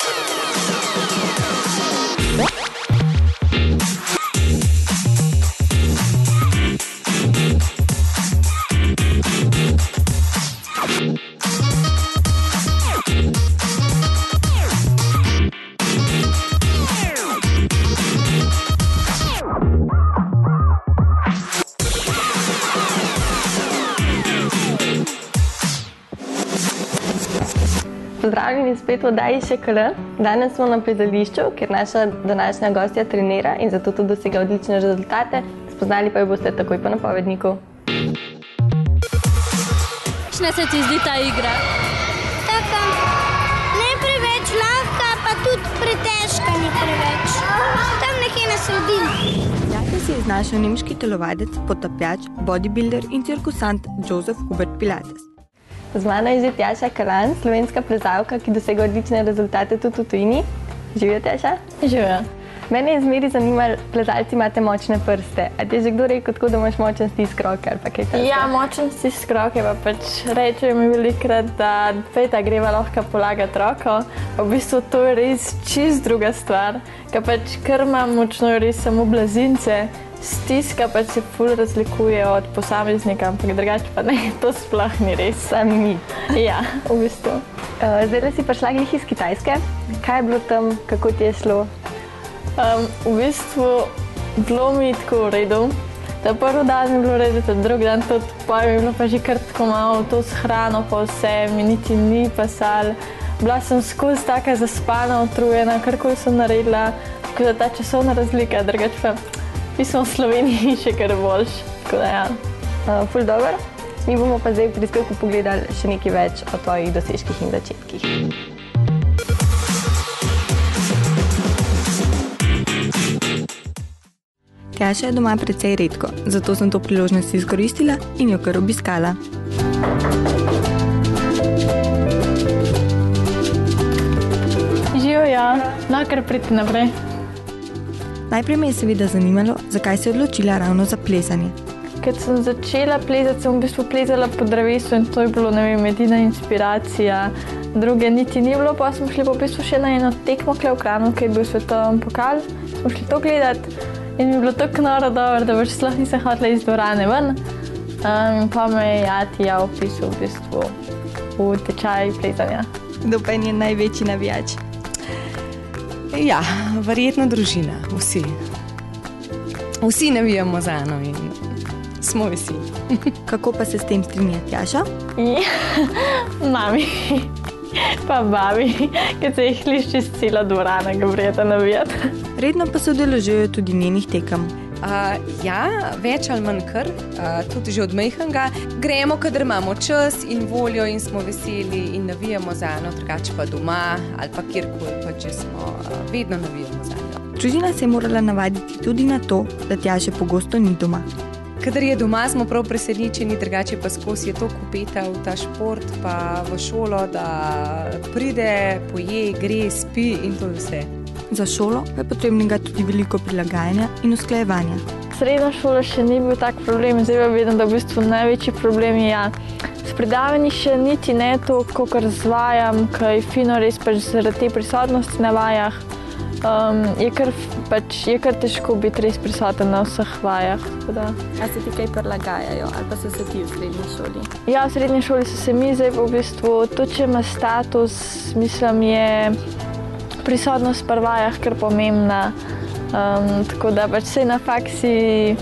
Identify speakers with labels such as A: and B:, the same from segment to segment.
A: Pozdravljeni spet v oddaji ŠKL. Danes smo na plezališču, kjer naša današnja gostja trenira in zato tudi dosega odlične rezultate. Spoznali pa jo boste takoj po napovedniku.
B: Kakšna se ti zdi ta igra?
C: Taka ne preveč lahka, pa tudi pretežka ni preveč. Tam nekje na sredini.
D: Jate si je znašel nemški telovadec, potapljač, bodybuilder in cirkusant Josef Hubert Pilates.
A: Z mano je že Tjaša Kalan, slovenska plezalka, ki dosega odlične rezultate tudi v tujini. Živjo, Tjaša?
B: Živjo.
A: Mene je zmeri zanimalo, plezalci imate močne prste. A ti je že kdo rekel tako, da imaš močen stisk roke ali pa kaj takega?
B: Ja, močen stisk roke, pa pač rečejo mi velikokrat, da fejta greva lahko polagati roko. V bistvu to je res čist druga stvar, ker pač kar imam močno res samo blazince. Stiska pač se ful razlikuje od posameznika, ampak drugače pa ne, to sploh ni res.
A: Sam mit.
B: Ja, v bistvu.
A: Zdaj si prišla glih iz Kitajske. Kaj je bilo tam, kako ti je šlo?
B: V bistvu bilo mi tako v redu. Ta prvi dan mi je bilo v redu, ta drugi dan tudi, pa mi je bilo pa že kar tako malo to s hrano pa vse, mi niti ni pasalo. Bila sem skozi taka zaspana, utrujena, karkoli sem naredila, tako da ta časovna razlika, drugače pa mi smo v Sloveniji še kar boljši, tako da ja.
A: Ful dobro. Mi bomo pa zdaj v prispevku pogledali še nekaj več o tvojih dosežkih in začetkih.
D: Tjaša je doma precej redko, zato sem to priložnost izkoristila in jo kar obiskala.
B: Živijo, ja. No, kar priti naprej.
D: Najprej me je seveda zanimalo, zakaj se je odločila ravno za plezanje.
B: Kad sem začela plezati, sem v bistvu plezala po drevesu in to je bilo, ne vem, edina inspiracija. Druge niti ni bilo, pa smo šli pa v bistvu še na eno tekmo v Kranu, ki je bil svetovni pokal. Smo šli to gledati in mi je bilo tako noro dobro, da pač sploh nisem hotela iz dvorane ven. In pa me je Jati opisal v bistvu v tečaj plezanja.
D: Kdo pa je njen največji navijač?
E: Ja, verjetno družina, vsi. Vsi navijamo za eno in smo vsi.
D: Kako pa se s tem strinja Tjaša?
B: Mami pa babi, ker se jih lišči z cela dvorana, ga prijeta navijati.
D: Redno pa se udeležujejo tudi njenih tekem.
E: Ja, več ali manj kar, tudi že od majhnega. Gremo, kadar imamo čas in voljo in smo veseli in navijamo za eno, drugače pa doma ali pa kjerkoli, pa če smo, vedno navijamo za eno.
D: Družina se je morala navaditi tudi na to, da Tjaše pogosto ni doma.
E: Kadar je doma, smo prav presenečeni, drugače pa skozi je to kupeta v ta šport pa v šolo, da pride, poje, gre, spi in to je vse.
D: Za šolo pa je potrebnega tudi veliko prilagajanja in usklajevanja.
B: Srednja šola še ni bil tak problem, zdaj pa vidim, da v bistvu največji problem je s predavanji še niti ne to, kakor zvajam, kaj je fino res pač zaradi te prisotnosti na vajah. Je kar težko biti res prisoten na vseh vajah.
A: A se ti kaj prilagajajo ali pa so se ti v srednji šoli?
B: Ja, v srednji šoli so se mi zdaj v bistvu, tudi če ima status, mislim, je prisotnost pri vajah kar pomembna. Tako da pač sej na faksi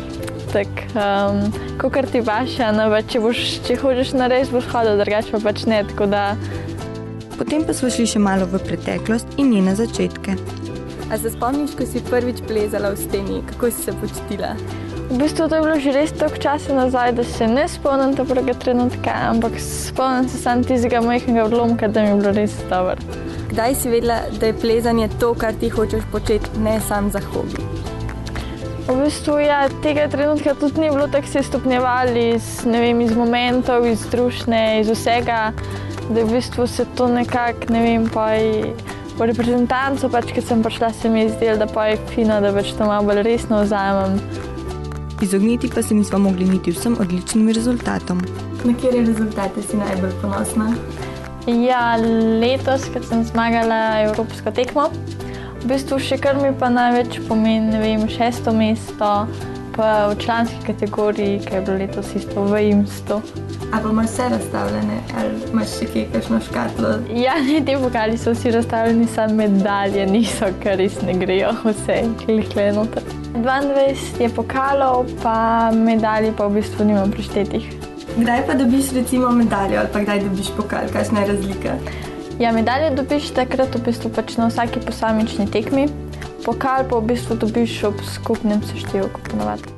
B: kakor ti paše, če hočeš narediti, boš hodil, drugače pa pač ne, tako da.
D: Potem pa smo šli še malo v preteklost in njene začetke.
A: A se spomniš, ko si prvič plezala v steni, kako si se počutila?
B: V bistvu to je bilo že res toliko časa nazaj, da se ne spomnim tega trenutka, ampak spomnim se samo tistega majhnega odlomka, da mi je bilo res dobro.
A: Kdaj si vedela, da je plezanje to, kar ti hočeš početi, ne samo za hobi?
B: V bistvu, ja, tega trenutka tudi ni bilo, tako se je stopnjevali iz momentov, iz družne, iz vsega, da v bistvu se to nekako, ne vem, pa v reprezentancu, pač, kad sem prišla, se mi je zdelo, da pa je fino, da pač to malo bolj resno vzamem.
D: Izogniti pa se nismo mogli niti vsem odličnim rezultatom.
A: Na katere rezultate si najbolj ponosna?
B: Ja, letos, ko sem zmagala evropsko tekmo, v bistvu še kar mi pa največ pomeni, 6. mesto, pa v članski kategoriji, ki je bilo letos isto v IMSTU.
A: A pa imaš vse razstavljene, ali imaš še kje kakšno škatlo?
B: Ja, te pokali so vsi razstavljeni, samo medalje niso, ker res ne grejo vse, klikle noter. 22 je pokalov, pa medalji pa v bistvu nimam prištetih.
A: Kdaj pa dobiš recimo medaljo ali pa kdaj dobiš pokal? Kakšna je razlika?
B: Ja, medalje dobiš takrat v bistvu pač na vsaki posamični tekmi. Pokal pa v bistvu dobiš ob skupnem seštevku ponavadi.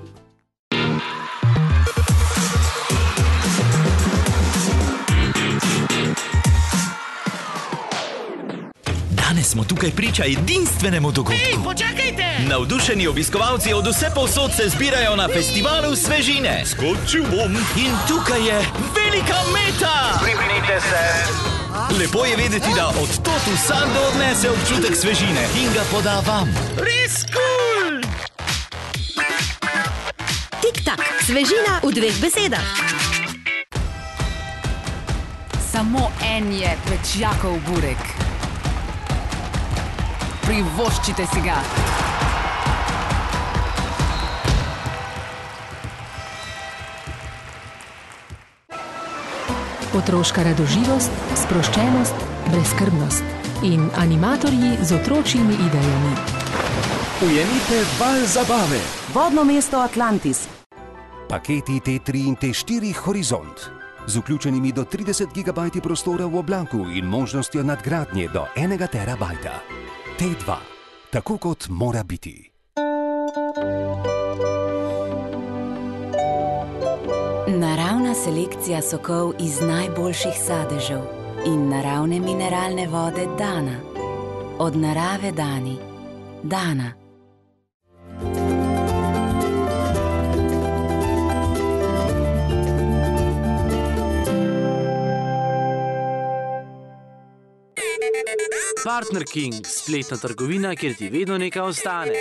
F: Danes smo tukaj priča edinstvenemu dogodku.
G: Ej, počakajte!
F: Navdušeni obiskovalci od vse povsod se zbirajo na festivalu Svežine. Skočil bom. In tukaj je velika meta!
G: Pripremite se!
F: Lepo je vedeti, da od tod vsakdo odnese občutek svežine in ga poda vam.
G: Res cool!
H: Tik-tak, svežina v 2 besedah.
I: Samo en je pečjakov burek. Privoščite si ga.
H: Otroška radoživost, sproščenost, brezskrbnost in animatorji z otročjimi idejami.
J: Ujemite val zabave.
H: Vodno mesto Atlantis.
J: Paketi T3 in T4 Horizont. Z vključenimi do 30 GB prostora v oblaku in možnostjo nadgradnje do 1 terabajta. T2. Tako kot mora biti.
K: Naravna selekcija sokov iz najboljših sadežev in naravne mineralne vode Dana. Od narave dani. Dana.
L: Partner King, spletna trgovina, kjer ti vedno nekaj ostane.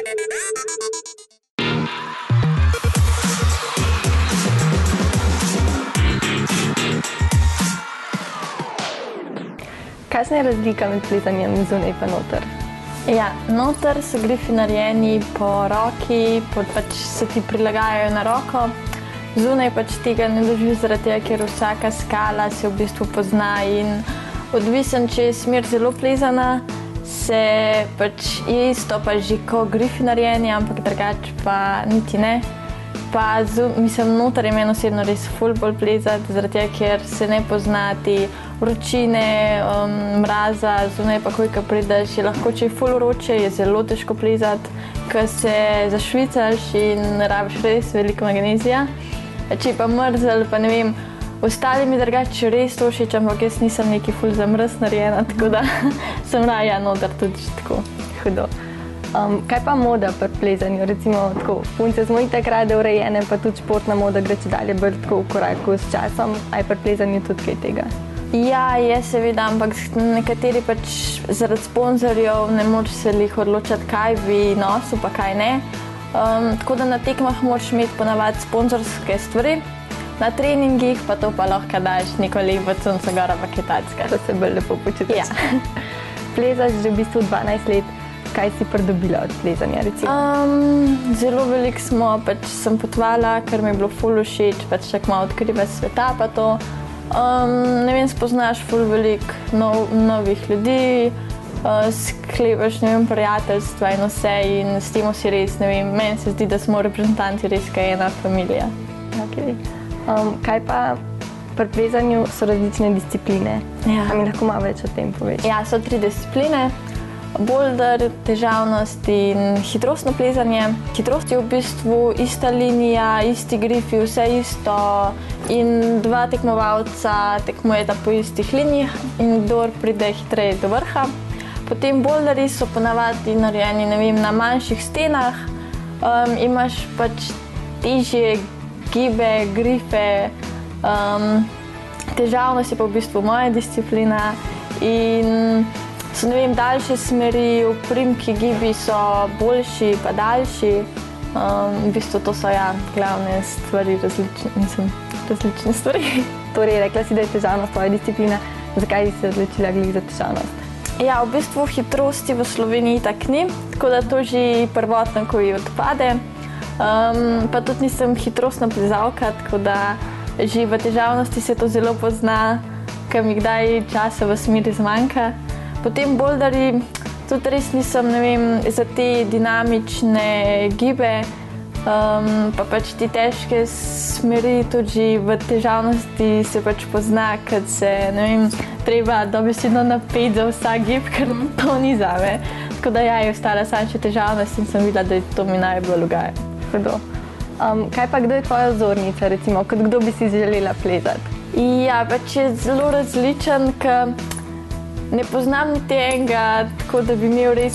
A: Kakšna je razlika med plezanjem zunaj pa noter?
B: Ja, noter so grifi narejeni po roki, pač se ti prilagajajo na roko. Zunaj pač tega ne doživiš zaradi tega, ker vsaka skala se v bistvu pozna in odvisen, če je smer zelo plezana, se pač je isto pa že ko grifi narejeni, ampak drugače pa niti ne. Pa mislim, noter je meni osebno res ful bolj plezati, zaradi tega, ker se ne pozna te vročine, mraza, zunaj pa ko prideš, je lahko, če je ful vroče, je zelo težko plezati, ko se zašvicaš in rabiš res veliko magnezija. Če je pa mrzel, pa ne vem, ostali mi drugače res to všeč, ampak jaz nisem neki ful za mraz narejena, tako da sem raje noter tudi tako hudo.
A: Kaj pa moda pri plezanju? Recimo tako, punce smo itak rade urejene, pa tudi športna moda gre čedalje bolj tako v koraku s časom. A je pri plezanju tudi kaj tega?
B: Ja, je seveda, ampak nekateri pač zaradi sponzorjev ne moreš se jih odločati, kaj bi nosil, pa kaj ne. Tako da na tekmah moraš imeti ponavadi sponzorske stvari, na treningih pa to pa lahko daš neko lepo cunco gora pa kitajska.
A: To se bolj lepo počutiš.
B: Ja.
A: Plezaš že v bistvu 12 let. Kaj si pridobila od plezanja, recimo?
B: Zelo veliko sem potovala, ker mi je bilo ful všeč, pač tako malo odkriva sveta pa to. Ne vem, spoznaš ful veliko novih ljudi, sklepaš, ne vem, prijateljstva in vse in s tem si res, ne vem, meni se zdi, da smo reprezentanti res kaj ena familija.
A: Kaj pa pri plezanju so različne discipline?
B: Ja.
A: A mi lahko malo več o tem poveš?
B: Ja, so 3 discipline. Boulder, težavnost in hitrostno plezanje. Hitrost je v bistvu ista linija, isti grifi, vse isto in 2 tekmovalca tekmujeta po istih linijah in kdor pride hitreje do vrha. Potem boulderji so ponavadi narejeni, ne vem, na manjših stenah, imaš pač težje gibe, grife, težavnost je pa v bistvu moja disciplina in so, ne vem, daljše smeri, oprimki, gibi so boljši pa daljši. V bistvu to so, ja, glavne stvari, različne stvari.
A: Torej, rekla si, da je težavnost tvoja disciplina. Zakaj si se odločila glih za težavnost?
B: Ja, v bistvu hitrosti v Sloveniji tak ni, tako da to že prvotno, ko ji odpade. Pa tudi nisem hitrostna plezalka, tako da že v težavnosti se to zelo pozna, ker mi kdaj časa v smeri zmanjka. Potem boulderji, tudi res nisem, ne vem, za te dinamične gibe, pa pač te težke smeri tudi v težavnosti se pač pozna, ker se, ne vem, treba dobesedno napeti za vsak gib, ker to ni zame. Tako da ja, je ostala samo še težavnost in sem videla, da to mi najbolj ugaja.
A: Kaj pa, kdo je tvoja vzornica, recimo, kot kdo bi si želela plezati?
B: Ja, pač je zelo različen, ker ne poznam niti enega, tako da bi imel res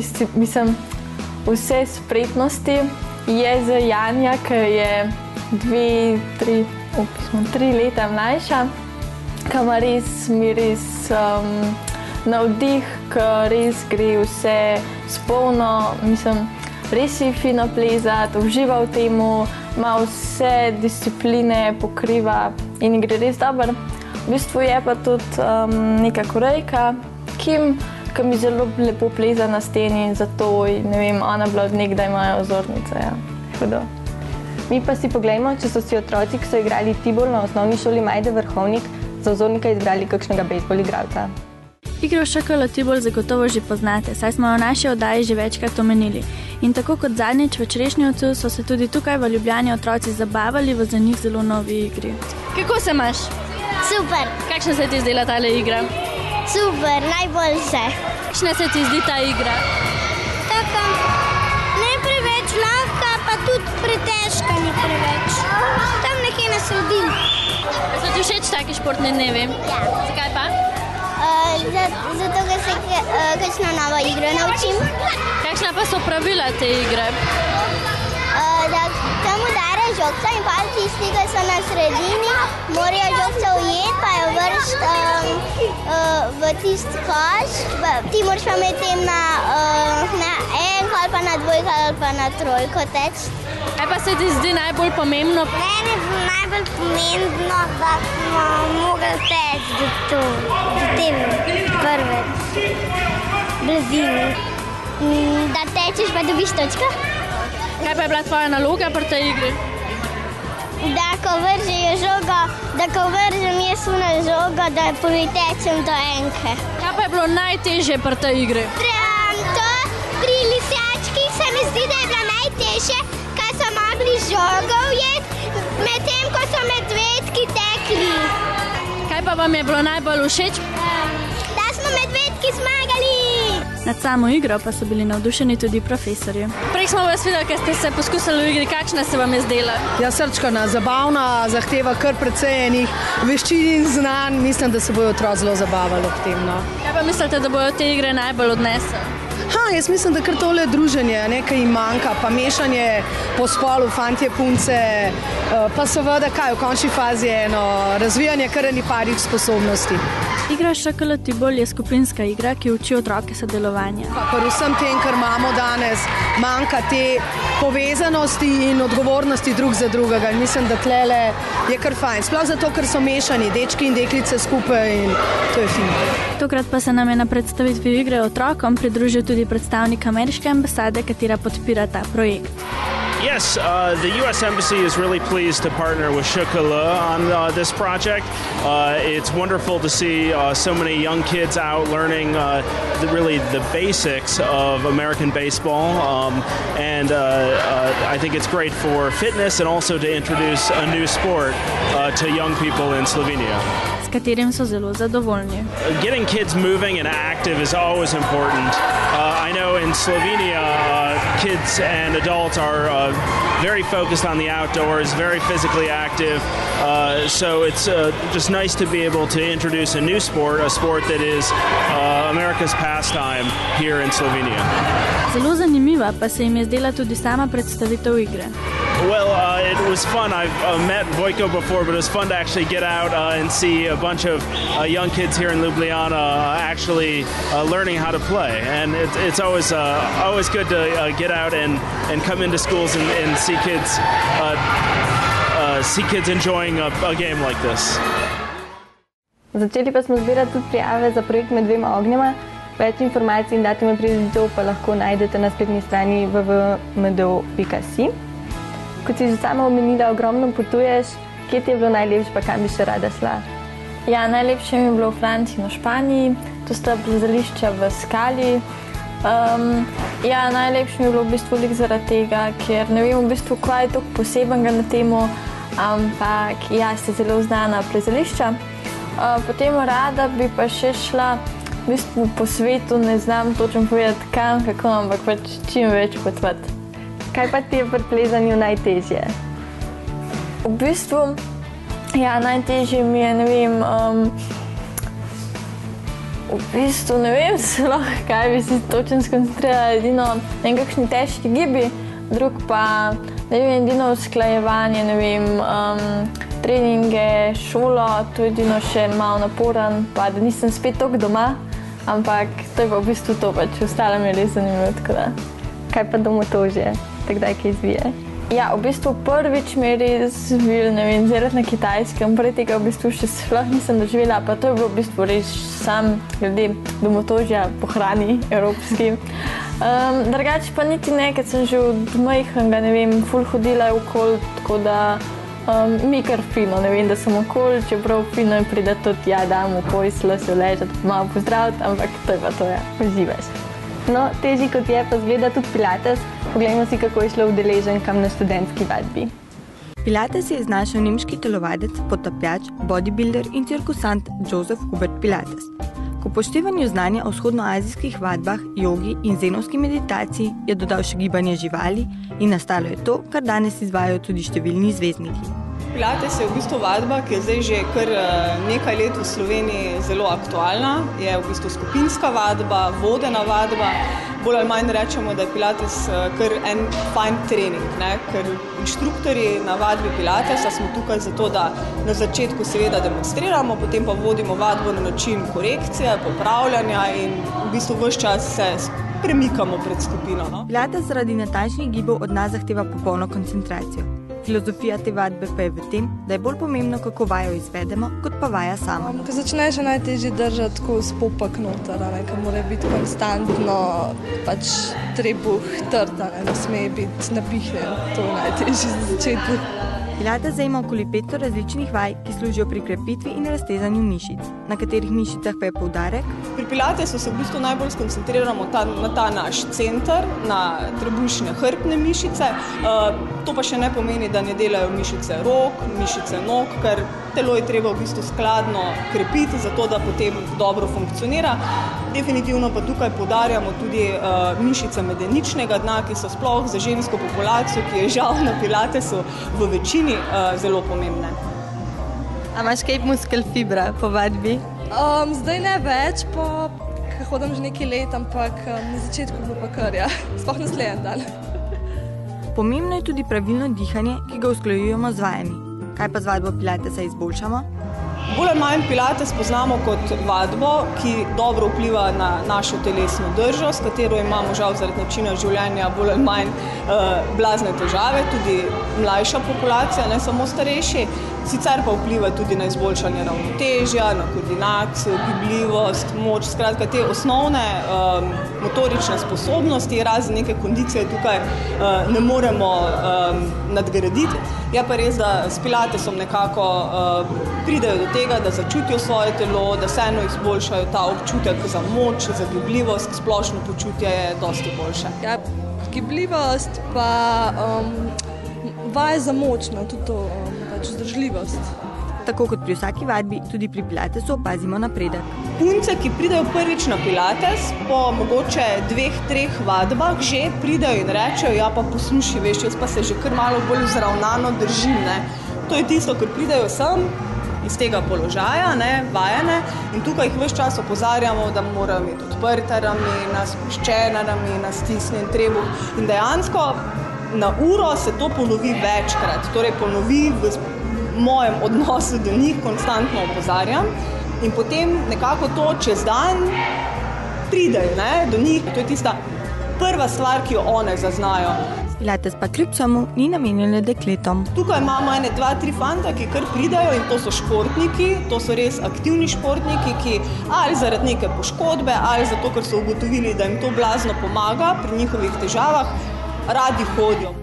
B: vse spretnosti. Je za Janja, ki je 3 leta mlajša, ki mi res navdih, ki res gre vse spolno, res je fino plezati, uživa v temu, ima vse discipline, pokriva in gre res dobro. V bistvu je pa tudi neka Korejka, Kim, ki mi zelo lepo pleza na steni in zato, ne vem, ona bila od nekdaj moja vzornica, ja. Hudo.
A: Mi pa si poglejmo, če so si otroci, ki so igrali Tibol na osnovni šoli Majde Vrhovnik, za vzornika izbrali kakšnega bejzbol igralca.
M: Igro ŠKL Tibol zagotovo že poznate, saj smo jo v naši oddaji že večkrat omenili. In tako kot zadnjič v Črešnjevcu so se tudi tukaj v Ljubljani otroci zabavali v za njih zelo novi igri.
N: Kako se imaš?
C: Super.
N: Kakšna se ti zdela tale igra?
C: Super, najboljše.
N: Kakšna se ti zdi ta igra?
C: Taka ne preveč lahka, pa tudi pretežka ni preveč. Tam nekje na sredini.
N: So ti všeč taki športni dnevi?
C: Ja.
N: Zakaj pa?
C: Zato, ker se kakšno novo igro naučim.
N: Kakšna pa so pravila te igre?
C: Da tam udara žogca in pa tisti, ki so na sredini, morajo žogca ujeti, pa jo vršiti v tisti koš. Ti moraš pa med tem na enko ali pa na dvojko ali pa na trojko teči.
N: Kaj pa se ti zdi najbolj pomembno?
C: Meni je najbolj pomembno, da smo mogli teči do te prve blizine. Da tečeš pa dobiš točko.
N: Kaj pa je bila tvoja naloga pri tej igri?
C: Da ko vržem jaz na žogo, da pritečem do enke.
N: Kaj pa je bilo najtežje pri tej igri?
C: Pri lisiačkih se mi zdi, da je bilo najtežje, kaj so mogli žogo ujeti, medtem ko so medvedki tekli.
N: Kaj pa vam je bilo najbolj všeč?
C: Da smo medvedki zmagali.
M: Nad samo igro pa so bili navdušeni tudi profesorji.
N: Prej smo vas videli, ker ste se poskusili v igri, kakšna se vam je zdela?
O: Ja, srčkana, zabavna, zahteva kar precej enih veščin in znanj. Mislim, da se bojo otroci zelo zabavali ob tem. No.
N: Kaj pa mislite, da bojo te igre najbolj odnesli?
O: Jaz mislim, da kar tole druženje, nekaj jim manjka, pa mešanje po spolu, fantje, punce, pa seveda kaj v končni fazi je eno razvijanje kar enih parih sposobnosti.
M: Igra ŠKL Tibol je skupinska igra, ki uči otroke sodelovanja.
O: Pri vsem tem, kar imamo danes, manjka te povezanosti in odgovornosti drug za drugega. In mislim, da tlele je kar fajn. Sploh zato, ker so mešani, dečki in deklice skupaj in to je fino.
M: Tokrat pa se nam je na predstavitvi igre otrokom pridružil tudi predstavnik ameriške ambasade, katera podpira ta projekt.
P: Yes, the U.S. Embassy is really pleased to partner with ŠKL on this project. It's wonderful to see so many young kids out learning really the basics of American baseball. And I think it's great for fitness and also to introduce a new sport to young people in Slovenia.
M: S katerim so zelo zadovoljni.
P: Getting kids moving and active is always important. I know in Slovenia, kids and adults are very focused on the outdoors, very physically active. So it's just nice to be able to introduce a new sport, a sport that is America's pastime here in Slovenia.
M: Zelo zanimiva pa se jim je zdela tudi sama predstavitev igre.
P: Well, it was fun. I've met Vojko before, but it was fun to actually get out and see a bunch of young kids here in Ljubljana actually learning how to play. And it's always good to get out and come into schools and see kids enjoying a game like this.
A: Začeli pa smo zbirati tudi prijave za projekt Med dvema ognjema. Več informacij in datume prireditev pa lahko najdete na spletni strani www.mdo.si. Kot si že sama omenila, ogromno potuješ. Kje ti je bilo najlepše, pa kam bi še rada šla?
B: Ja, najlepše mi je bilo v Franciji in v Španiji. To sta plezališča v skali. Ja, najlepše mi je bilo v bistvu zaradi tega, ker ne vem v bistvu, kaj je toliko posebenega na temo, ampak ja, ste zelo znana plezališča. Potem rada bi pa še šla v bistvu po svetu, ne znam točno povedati kam, kako, ampak pač čim več potovati.
A: Kaj pa ti je pri plezanju najtežje?
B: V bistvu, ja, najtežje mi je, ne vem, ne vem sploh, kaj bi si točno skoncentrirala, edino nekakšni težki gibi, drug pa, ne vem, edino usklajevanje, ne vem, treninge, šolo, to je edino še malo naporen, pa da nisem spet toliko doma, ampak to je pa v bistvu to, pač ostalo mi je res zanimivo, tako da.
A: Kaj pa domotožje, takdaj kaj izvije?
B: Ja, v bistvu prvič mi je res zvil, ne vem, zelati na Kitajskem, prej tega v bistvu še sploh nisem doživela, pa to je bilo v bistvu res sam glede domotožja po hrani evropski. Drugače pa niti ne, ker sem že od majhnega, ne vem, ful hodila okoli, tako da mi kar fino, ne vem, da sem okoli, čeprav fino je pride tudi, ja, dam v posla, se ležati, malo pozdraviti, ampak to je pa to, ja, uživaš. No, težji kot je pa zgleda tudi pilates. Poglejmo si, kako je šlo udeleženkam na študentski vadbi.
D: Pilates je iznašel nemški telovadec, potapljač, bodybuilder in cirkusant Joseph Hubert Pilates. K upoštevanju znanja o vzhodnoazijskih vadbah, jogi in zenovski meditaciji je dodal še gibanje živali in nastalo je to, kar danes izvajajo tudi številni zvezdniki.
Q: Pilates je v bistvu vadba, ki je zdaj že kar nekaj let v Sloveniji zelo aktualna. Je v bistvu skupinska vadba, vodena vadba. Bolj ali manj rečemo, da je Pilates kar en fajn trening, ne? Ker inštruktorji na vadbi Pilatesa smo tukaj zato, da na začetku seveda demonstriramo, potem pa vodimo vadbo na način korekcije, popravljanja in v bistvu ves čas se premikamo pred skupino. No?
D: Pilates zaradi natančnih gibov od nas zahteva popolno koncentracijo. Filozofija te vadbe pa je v tem, da je bolj pomembno, kako vajo izvedemo, kot pa vaja sama.
R: Ko začneš, je najtežje držati tako spopak noter, ker mora biti konstantno pač trebuh trd, ne sme biti napihnjen. To je najtežje za začetek.
D: Pilates zajema okoli 500 različnih vaj, ki služijo pri krepitvi in raztezanju mišic. Na katerih mišicah pa je poudarek?
Q: Pri Pilatesu se v bistvu najbolj skoncentriramo na ta naš center, na trebušne hrbtne mišice. To pa še ne pomeni, da ne delajo mišice rok, mišice nog, ker telo je treba v bistvu skladno krepiti, zato da potem dobro funkcionira. Definitivno pa tukaj poudarjamo tudi mišice medeničnega dna, ki so sploh za žensko populacijo, ki je žal na Pilatesu v večini zelo pomembne.
D: A imaš kaj muskel fibra po vadbi?
R: Zdaj ne več, pa hodim že nekaj let, ampak na začetku bo pa kar, ja. Sploh naslednji dan.
D: Pomembno je tudi pravilno dihanje, ki ga usklajujemo z vajami. Kaj pa z vadbo Pilatesa izboljšamo?
Q: Bolj ali manj Pilates poznamo kot vadbo, ki dobro vpliva na našo telesno držo, s katero imamo žal zaradi načina življenja bolj ali manj blazne težave, tudi mlajša populacija, ne samo starejši. Sicer pa vpliva tudi na izboljšanje ravnotežja, na koordinacijo, gibljivost, moč, skratka te osnovne motorične sposobnosti, razen neke kondicije tukaj ne moremo nadgraditi. Je pa res, da s Pilatesom nekako pridejo do tega, da začutijo svoje telo, da vseeno izboljšajo ta občutek za moč, za gibljivost, splošno počutje je dosti boljše.
R: Ja, gibljivost pa vaje za moč, tudi to vzdržljivost.
D: Tako kot pri vsaki vadbi, tudi pri Pilatesu opazimo napredek.
Q: Punce, ki pridejo prvič na Pilates, po mogoče 2-3 vadbah že pridejo in rečejo, ja pa poslušaj, veš, jaz pa se že kar malo bolj vzravnano držim. Ne? To je tisto, ker pridejo sem iz tega položaja, ne, vajene, in tukaj jih ves čas opozarjamo, da morajo imeti odprte ramena, spuščena ramena, stisnjen trebuh in dejansko na uro se to ponovi večkrat, torej ponovi v mojem odnosu do njih, konstantno opozarjam in potem nekako to čez dan pridejo do njih. To je tista prva stvar, ki jo one zaznajo.
D: Pilates pa kljub samo ni namenjen le dekletom.
Q: Tukaj imamo 2-3 fanta, ki kar pridajo in to so športniki, to so res aktivni športniki, ki ali zaradi neke poškodbe, ali zato, ker so ugotovili, da jim to blazno pomaga pri njihovih težavah, radi hodijo.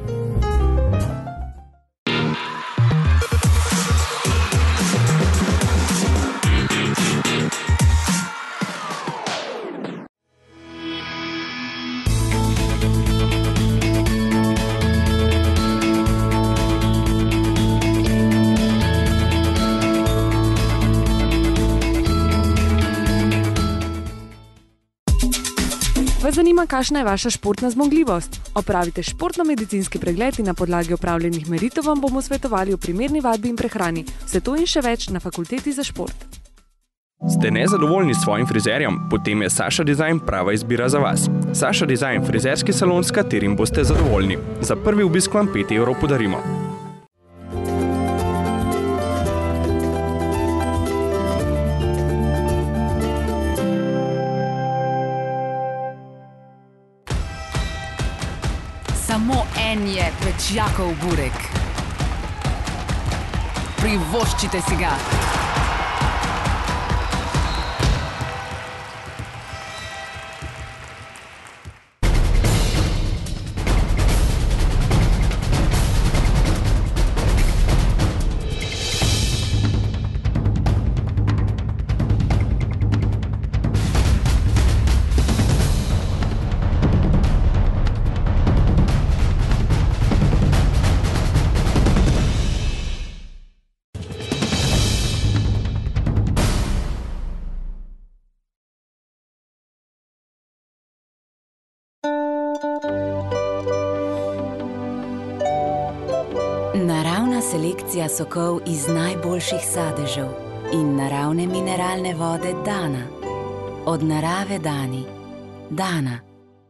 S: Vas zanima, kakšna je vaša športna zmogljivost? Opravite športno-medicinski pregled in na podlagi opravljenih meritev vam bomo svetovali o primerni vadbi in prehrani. Vse to in še več na Fakulteti za šport.
T: Ste nezadovoljni s svojim frizerjem? Potem je Saša Design prava izbira za vas. Saša Design, frizerski salon, s katerim boste zadovoljni. Za prvi obisk vam 5 € podarimo.
I: Samo en je Pečjakov burek. Privoščite si ga.
K: Naravna selekcija sokov iz najboljših sadežev in naravne mineralne vode Dana. Od narave Dani. Dana.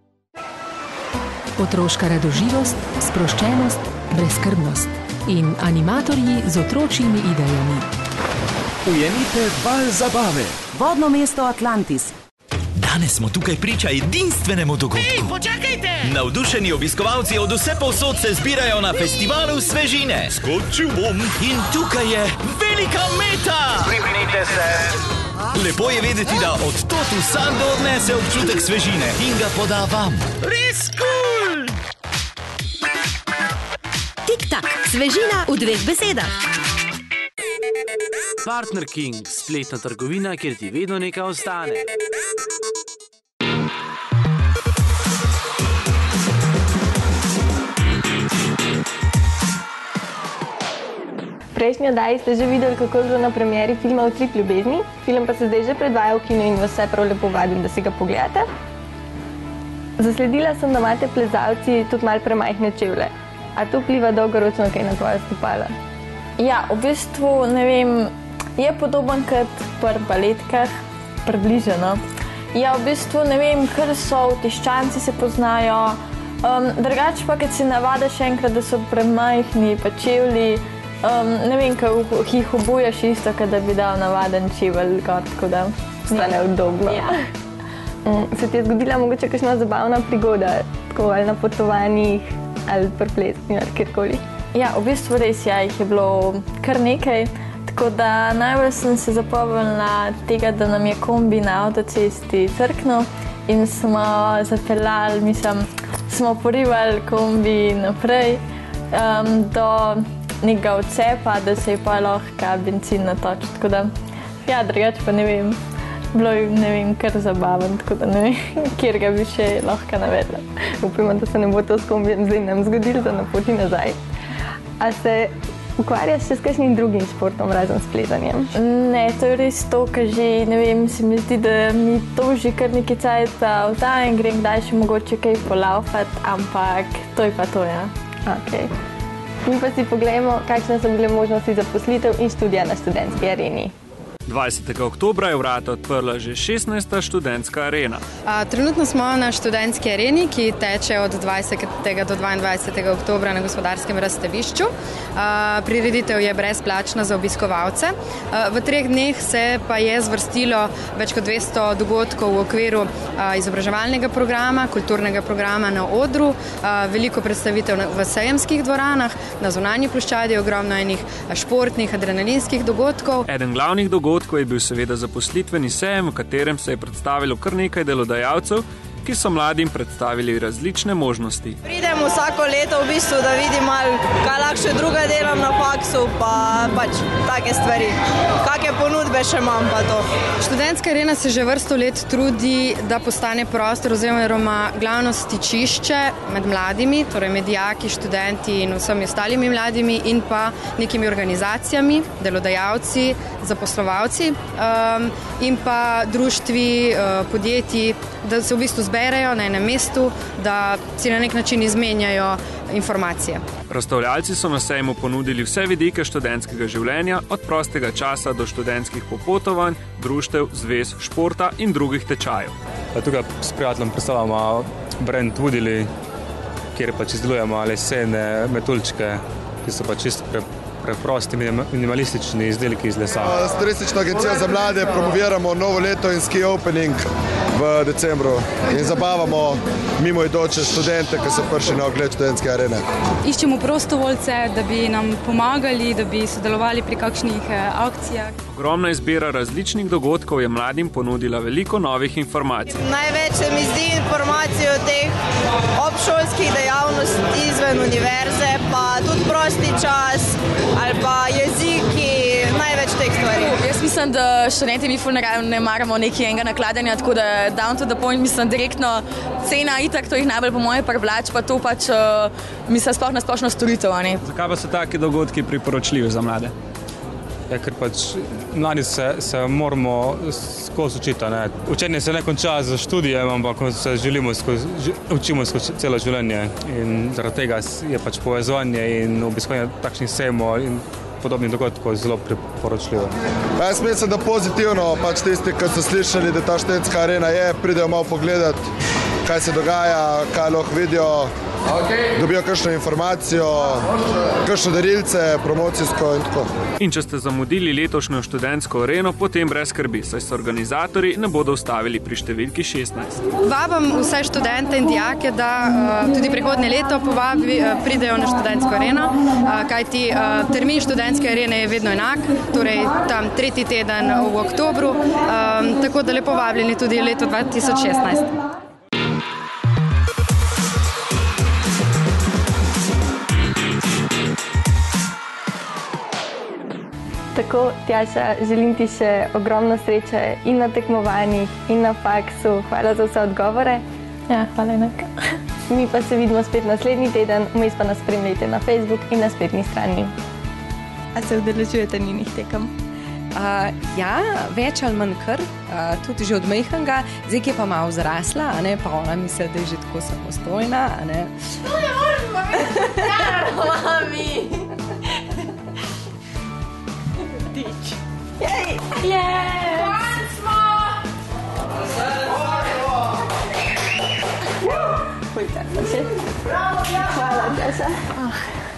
H: Otroška radoživost, sproščenost, brezskrbnost in animatorji z otročjimi idejami.
F: Ujemite val zabave.
H: Vodno mesto Atlantis.
F: Danes smo tukaj priča edinstvenemu dogodku.
G: Ej, počakajte!
F: Navdušeni obiskovalci od vse povsod se zbirajo na festivalu Svežine. Skočil bom in tukaj je velika meta!
G: Privinite se!
F: Lepo je vedeti, da od tod vsakdo odnese občutek svežine in ga poda vam.
G: Res cool!
H: Tik-tak, svežina v 2 besedah.
L: Partner King, spletna trgovina, kjer ti vedno nekaj ostane.
A: V prejšnji oddaji ste že videli, kako je bilo na premieri filma Utrip ljubezni. Film pa se zdaj že predvaja v kinu in vas vse prav lepo vabim, da si ga pogledate. Zasledila sem, da imate plezalci tudi malo premajhne čevlje. A to vpliva dolgoročno kaj na tvoja stopala?
B: Ja, v bistvu, ne vem, je podoben kot pri baletkah, približeno. Ja, v bistvu, ne vem, kar so, tiščanci se poznajo. Drugače pa, kad si navadaš enkrat, da so premajhni pa čevlji, ne vem, kako jih obuješ isto, kot da bi dal navaden čevelj gor, tako da
A: stane udobno.
B: Ja.
A: Se ti je zgodila mogoče kakšna zabavna prigoda, tako ali na potovanjih, ali pri plesni, ali kjerkoli?
B: Ja, v bistvu res, ja, jih je bilo kar nekaj, tako da najbolj sem se zapomnila tega, da nam je kombi na avtocesti crknil in smo zapeljali, mislim, smo porivali kombi naprej do nekega odcepa, da se je pa lahko bencin natočil, tako da, ja, drugače pa ne vem, bilo je, ne vem, kar zabaven, tako da ne vem, kjer ga bi še lahko navedla.
A: Upimo, da se ne bo to s kombijem zdaj nam zgodilo za na poti nazaj. A se ukvarjaš še s kakšnim drugim športom, razen s plezanjem?
B: Ne, to je res to, kar že, ne vem, se mi zdi, da mi to že kar nekaj cajta vdaja in grem kdaj še mogoče kaj polaufati, ampak to je pa to, ja.
A: Okej. Mi pa si pogledamo, kakšne so bile možnosti zaposlitev in študija na študentski areni.
T: 20. oktobra je vrata odprla že 16. študentska arena.
U: Trenutno smo na študentski areni, ki teče od 20. do 22. oktobra na Gospodarskem razstavišču. Prireditev je brezplačna za obiskovalce. V 3 dneh se pa je zvrstilo več kot 200 dogodkov v okviru izobraževalnega programa, kulturnega programa na odru, veliko predstavitev v sejemskih dvoranah, na zunanji ploščadi, ogromno enih športnih, adrenalinskih dogodkov.
T: Eden glavnih dogodkov je bil seveda zaposlitveni sejem, v katerem se je predstavilo kar nekaj delodajalcev, ki so mladim predstavili različne možnosti.
V: Pridem vsako leto v bistvu, da vidim malo, kaj lahko še druga delam na faksu, pa pač take stvari. Kakšne ponudbe še imam pa to.
U: Študentska arena se že vrsto let trudi, da postane prostor oziroma glavno stičišče med mladimi, torej med dijaki, študenti in vsemi ostalimi mladimi in pa nekimi organizacijami, delodajalci, zaposlovalci in pa društvi, podjetji, da se v bistvu zberejo na enem mestu, da si na nek način izmenjajo informacije.
T: Razstavljalci so na sejmu ponudili vse vidike študentskega življenja, od prostega časa do študentskih popotovanj, društev, zvez, športa in drugih tečajev.
W: Tukaj s prijateljem predstavljamo brand Woodily, kjer pač izdelujemo lesene metuljčke, ki so pa čisto preprosti, minimalistični izdelki iz lesa.
X: S Turistično agencijo za mlade promoviramo novo leto in ski opening v decembru in zabavamo mimoidoče študente, ki so prišli na ogled študentske arene.
Y: Iščemo prostovoljce, da bi nam pomagali, da bi sodelovali pri kakšnih akcijah.
T: Ogromna izbira različnih dogodkov je mladim ponudila veliko novih informacij.
V: Največ se mi zdi informacij o teh obšolskih dejavnosti izven univerze, pa tudi prosti čas ali pa jeziki, največ teh stvari.
Z: Jaz mislim, da študenti mi ful ne maramo nekaj enega nakladanja, tako da down to the point, mislim direktno cena itak, to jih najbolj po moje privlači, pa to pač mislim sploh na splošno storitev.
T: Zakaj pa so taki dogodki priporočljivi za mlade?
W: Ja, ker pač mladi se moramo skozi učiti. Učenje se ne konča z študijem, ampak se učimo skozi celo življenje in zaradi tega je pač povezovanje in obiskovanje takšnih sejmov in podobnih dogodkov zelo priporočljivo.
X: Jaz mislim, da pozitivno, pač tisti, ki so slišali, da ta študentska arena je, pridejo malo pogledati, kaj se dogaja, kaj lahko vidijo, dobijo kakšno informacijo, kakšno darilce, promocijsko in tako.
T: In če ste zamudili letošnjo študentsko areno, potem brez skrbi, saj se organizatorji ne bodo ustavili pri številki 16.
U: Vabim vse študente in dijake, da tudi prihodnje leto pridejo na študentsko areno, kajti termin študentske arene je vedno enak, torej tam 3. teden v oktobru, tako da lepo vabljeni tudi leto 2016.
A: Tako, Tjaša, želim ti še ogromno sreče in na tekmovanjih, in na faksu. Hvala za vse odgovore.
B: Ja, hvala enaka.
A: Mi pa se vidimo spet naslednji teden, vmes pa nas spremljajte na Facebook in na spletni strani. A se udeležujete njenih tekem?
E: Ja, več ali manj kar, tudi že od majhnega, zdaj ki je pa malo zrasla, pa ona misli, da je že tako samostojna.
B: To je on, mami! Jej! Jej! Konc smo!
A: Hvala, Tjaša.